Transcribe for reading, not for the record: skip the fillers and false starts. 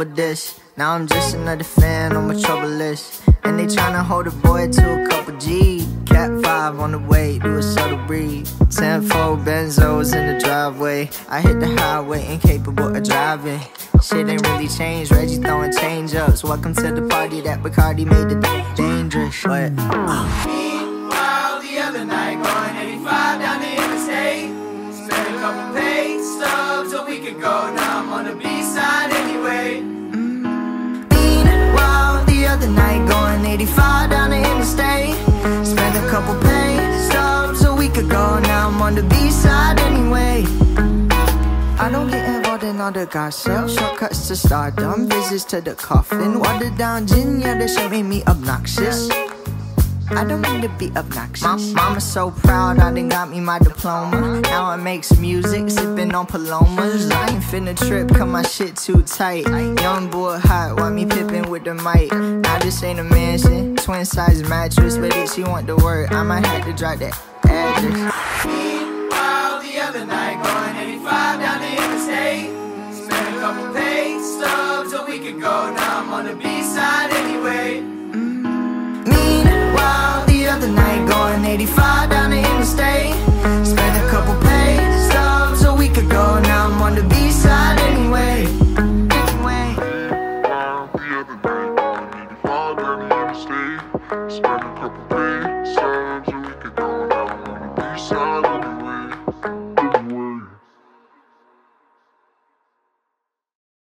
remember this. Now I'm just another fan on my trouble list. And they tryna hold a boy to a couple G. Cat 5 on the way, do a subtle breathe. 10-4 benzos in the driveway. I hit the highway, incapable of driving. Shit ain't really changed, Reggie throwing change ups. Welcome to the party that Bacardi made the dangerous. But meanwhile, the other night, going 85 down the interstate. Spent a couple paid stubs so we could go. Now I'm on the B-side anyway. Meanwhile, the other night, going 85 down the interstate. Spent a couple paid stubs so we could go. Now I'm on the B-side anyway. I don't get involved in all the gossip. Shortcuts to stardom, visits to the coffin. Watered down gin, yeah, that shit made me obnoxious. I don't mean to be obnoxious. Mama's so proud, I done got me my diploma. Now I make some music, sipping on Palomas. I ain't finna trip, cause my shit too tight. Young boy hot, want me pippin' with the mic. Now this ain't a mansion, twin size mattress. But if she want the word, I might have to drop that address. Meanwhile, the other night, going 85 down the interstate. Spent a couple paid stubs so we could go. Now I'm on the B-side anyway. Meanwhile, the other night, going 85 down the interstate. Spent a couple paid stubs so we could go. Now I'm on the B-side anyway.